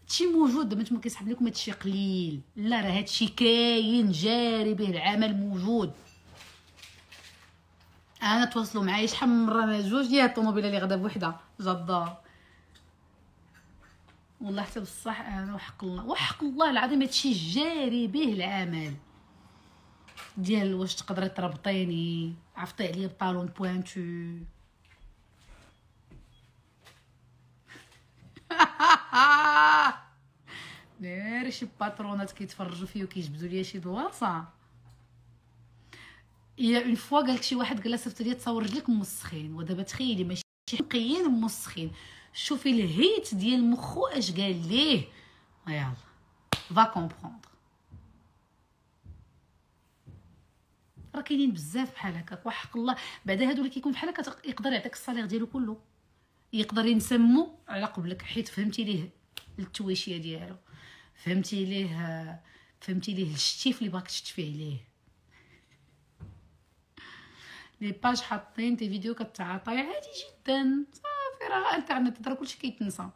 هادشي موجود. دابا نتوما كيسحب لكم هادشي قليل، لا راه هادشي كاين جاري به العمل موجود. انا تواصلوا معايا شحال من مره، انا جوج ديال الطوموبيله اللي غدا بوحدها جا الدار والله حتى بصح. انا وحق الله العظيم هادشي جاري به العمل ديال واش تقدري تربطيني، عفطي عليا بطالون بوانتو. ناري شي باترونات كيتفرجوا فيا وكيجبدوا ليا شي دواصه. يا اون فوا قالك شي واحد قال لها صيفط لي تصور رجلك موسخين، ودابا تخيلي ماشي نقيين موسخين، شوفي الهيت ديال مخو اش قال ليه. يلا فا كومبروندر. راه كاينين بزاف بحال هكاك وحق الله. بعدا هادو اللي كيكون بحال هكا يقدر يعطيك الصالير ديالو كله، يقدر ينسمو على قبلك حيت فهمتي ليه التويشيه ديالو، فهمتي ليه الشتيف اللي باغاك تشتفي عليه. لي باج حاطين تي فيديو كتعاطي عادي جدا، صافي راه الانترنت راه كلشي كيتنسى.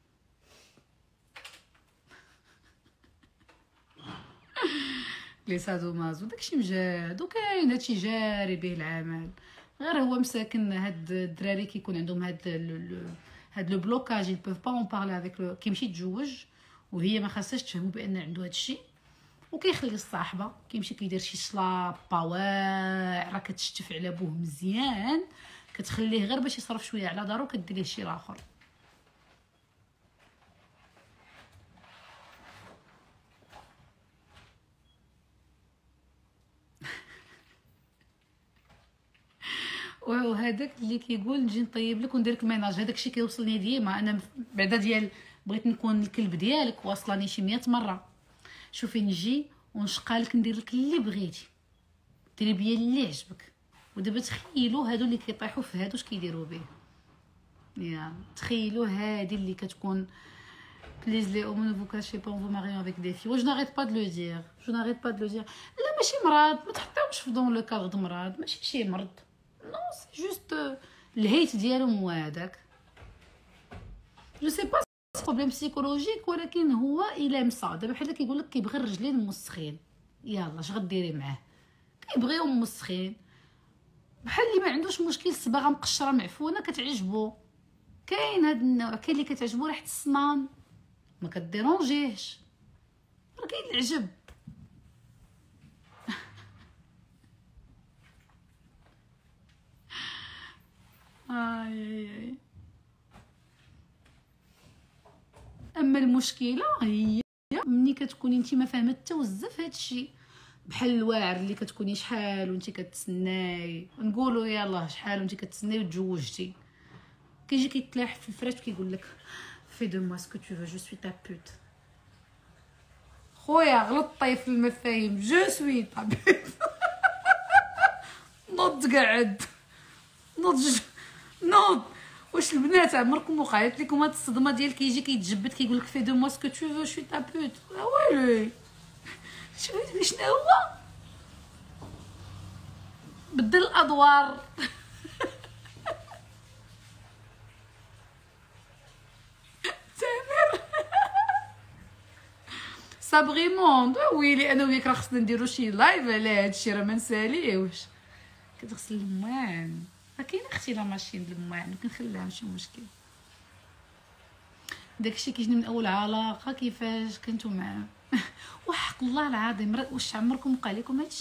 لي سادو مازو داكشي مجاد وكاين هادشي جاري به العمل. غير هو مساكن هاد الدراري كيكون عندهم هاد لو بلوكاج، ils peuvent pas en parler avec كيمشي يتزوج وهي ما خاصهاش تفهموا بان عنده هادشي، وكيخلي الصاحبه كيمشي كيدير شي شلابه واعره كتشتف على بوه مزيان، كتخليه غير باش يصرف شويه على دارو كدير ليه شي اخر. وهذاك اللي كيقول نجي نطيب لك وندير لك ميناج، هذاك الشيء كيوصلني ديما انا بعدا ديال بغيت نكون الكلب ديالك، واصلاني شي 100 مره. شوفي نجي ونشقالك ندير لك اللي بغيتي، ديري بيا اللي عجبك. ودابا تخيلوا هادو اللي كيطيحوا في هادو اش كيديروا به. يا تخيلوا هادي اللي كتكون بليز لي او ne vous cachez pas on vous marie avec des filles. je n'arrête pas de le dire, je n'arrête pas de le dire. لا ماشي مرض، ما تحطيوش في دون لو كادر د مرض، ماشي شي مرض، نو سي جوست الهيت ديالهم هو هذاك. جو سي با بروبليم سيكولوجيك، ولكن هو الا مسا دابا بحال كيقول لك كيبغي الرجلين موسخين، يلا اش غديري معاه؟ كيبغيهم موسخين، بحال اللي ما عندوش مشكل الصباغه مقشره معفونه كتعجبو. كاين هاد النوع، كاين اللي كتعجبو ريحه السنان ما كديرونجيهش، راه كاين العجب. اي اما المشكله هي ملي كتكوني انت ما فاهمه حتى بزاف هادشي، بحال الواعر اللي كتكوني شحال وانت كتسناي، نقولوا يلاه شحال وانت كتسناي وتزوجتي، كيجي كيتلاح في الفراش كيقول لك في دو موا سكو تو فو جو سوي تا بوت. خويا غلطتي في المفاهيم، جو سوي تا بوت. نوض قعد نوض. واش البنات عمركم وقعت لكم هاد الصدمه ديال كيجي كيتجبد كيقول لك في دو موا سكو تو فو شوي تا بوت؟ ويلي شنو هو بدل الادوار. تامر صابغيمون ويلي انا وياك راه خصنا نديرو شي لايف على هادشي، راه ما نساليوش. كتغسل المواعن، راه كاينه اختي لا ماشين ديال المواعن كنخليها ماشي مشكل. داكشي كيجيني من اول علاقه كيفاش كنتو معاه. وحق الله العظيم واش عمركم وقع لكم هادشي؟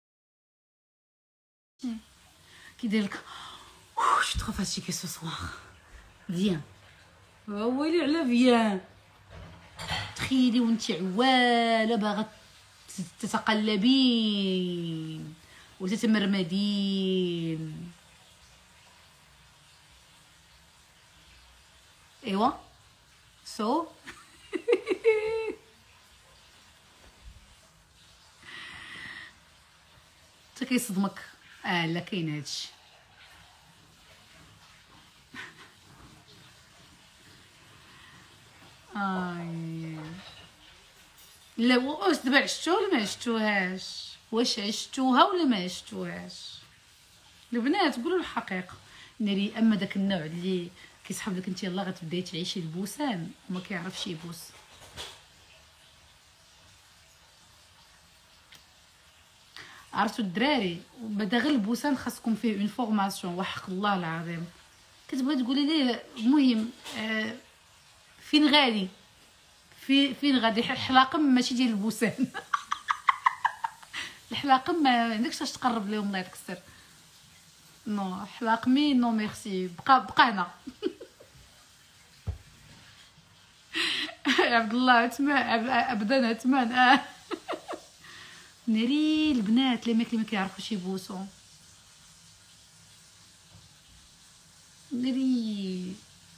كيدير لك جو ترو فاتيكي سو سوار فيان، ويلي على فيان. تخيلي وانت عواله باغا تتقلبين وتتمرمدين. ايوا سو تا كيصدمك. لا كاين هادشي. لا واش دابا عشتوها ولا ما عشتوهاش؟ واش عشتوها ولا ما عشتوهاش؟ البنات قولوا الحقيقه. ناري اما داك النوع اللي كيسحب لك انت يلاه غتبداي تعيشي البوسان وما كيعرفش يبوس، عرفتوا الدراري بعدا غير البوسان خاصكم فيه اون فورماسيون وحق الله العظيم. كتبغي تقولي ليه المهم فين غادي فين غادي الحلاقم ماشي ديال البوسان. الحلاقم ما عندكش اش تقرب لهم الله يعطيك السر. نو حلاقمي نو ميرسي بقى هنا. عبد الله عثمان ابدا عثمان ناري البنات اللي ما كيعرفوش يبوسوا ناري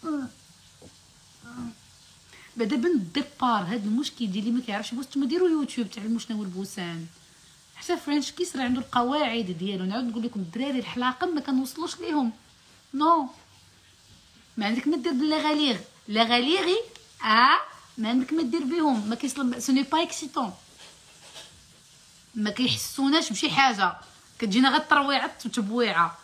بعدا بن الديبار. هاد المشكل ديال اللي ما كيعرفش يبوس نتوما ديروا يوتيوب تعلموا شنو هو البوسان. حتى فرنش كيس راه عنده القواعد ديالو. نعاود نقول لكم الدراري الحلاقم ما كنوصلوش ليهم نو. ما عندك ما دير بلا غاليغ لا غاليغي ما عندك ما دير بهم. ما كيصلب سوني با اكسيتون. ما كيحسوناش بشي حاجه كتجينا غير الترويعه وتبويعه.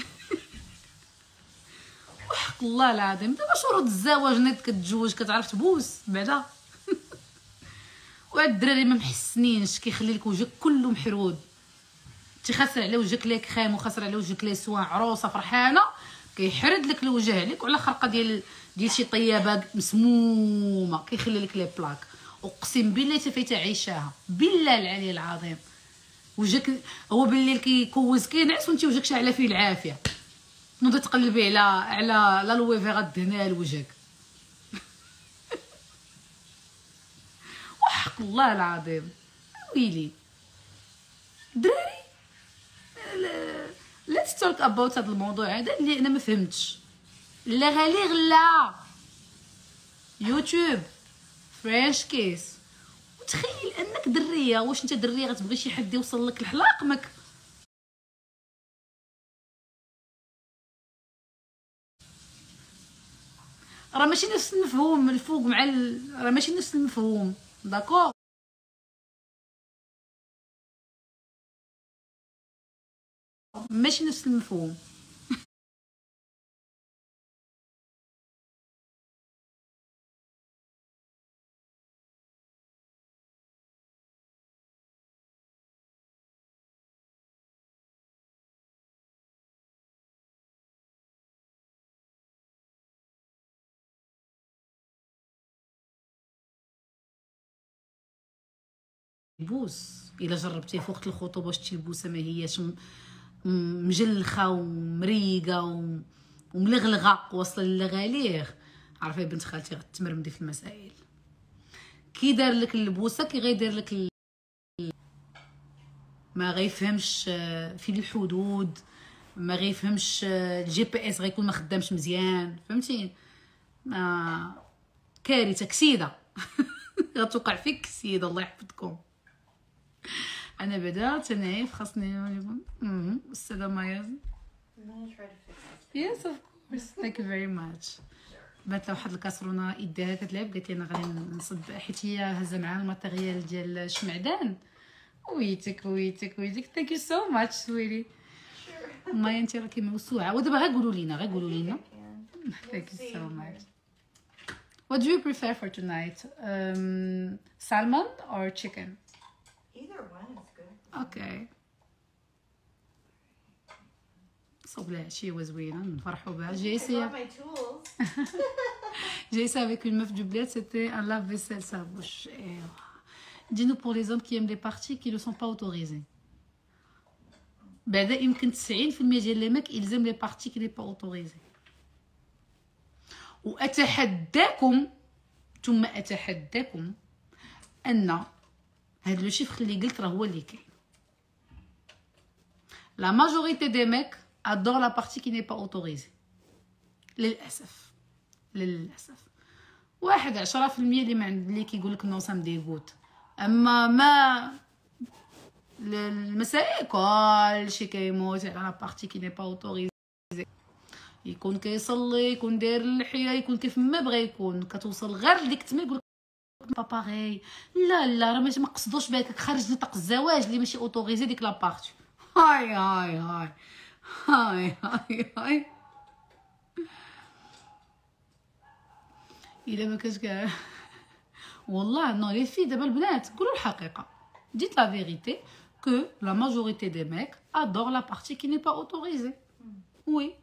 وحق الله العظيم دابا شروط الزواج نيت كتزوج كتعرف تبوس بعدا. وهاد الدراري ما محسنينش كيخلي لك وجهك كله محرود. تيخسر على وجهك لي كريم وخسر على وجهك لي سوان عروسه فرحانه كيحرد لك الوجه عليك وعلى خرقه ديال شي طيابه مسمومه كيخلي لك لي بلاك. اقسم بالله تفايته عيشاها بالله العلي العظيم. وجهك هو بالليل كيكوز كينعس وانت وجهك شاعله فيه العافيه. نوضي تقلبي على لا لوي فيغا دهنها لوجهك. وحق الله العظيم ويلي دراري let's talk about هذا الموضوع هذا اللي انا ما فهمتش. لا غاليغ لا يوتيوب فريش كيس. وتخيل انك دريه. واش انت دريه غتبغي شي حد يوصل لك لحلاقمك؟ راه ماشي نفس المفهوم الفوق مع راه ماشي نفس المفهوم داكور. ماشي نفس المفهوم. بوس الا جربتيه في وقت الخطوبه شتي البوسه ما هياش مجلخه ومريقه وملغلغه واصله للغاليغ عارفه بنت خالتي غتمرمدي في المسائل. كي دار لك البوسه كي غيدير لك ما غيفهمش في الحدود. ما غيفهمش الجي بي اس غيكون ما خدامش مزيان فهمتي. كارثه كسيده. غتوقع فيك كسيده الله يحفظكم. انا بعدا تنعيف خاصني استاذه مايا. يس اوف كورس ثانك يو فيري ماتش. بات لها واحد الكاسرونه يديها كتلعب قالت لي انا غادي نصب حيت هي هازه معاها الماتيريال ديال الشمعدان. ويتك ثانك يو سو ماتش سويري. مايا انت راكي موسوعه. ودابا غير قولوا لينا ثانك يو سو ماتش. What do you prefer for tonight? Salmon or chicken? Either one is good. Okay. صوب العشية زوينة نفرحوا بها. J'ai I essayé. brought my tools. J'ai essayé avec une meuf du bled, c'était un lave-vaisselle sa bouche. Dis-nous pour les hommes qui aiment les parties qui ne sont pas autorisées. بعدا يمكن 90% ديال لي ماك يلزم لي بارتي كي ني با اوتوريزي. واتحداكم ثم اتحداكم ان هاد لو شيفر اللي قلت راه هو اللي كاين. لا ماجوريتي دي ميك ادور لا بارتي كي ني با اوتوريزي. للاسف 10% اللي ما عند اللي كيقول لك نو سام ديغوت. اما ما المسائل كلشي كيموت على لا بارتي كي ني با اوتوريزي. يكون كيصلي يكون داير اللحيه يكون كيف ما بغى يكون كتوصل غير لديك تما يقول با باغي. لا راه ما قصدوش بهاك خارج نطاق الزواج اللي ماشي اوتوريزي ديك لا بارتي. هاي الا ما كاش كاع والله نو لي في دابا البنات قولوا الحقيقه. ديت لا فيغيتي que la majorité des mecs adorent la partie qui n'est pas autorisée. Oui.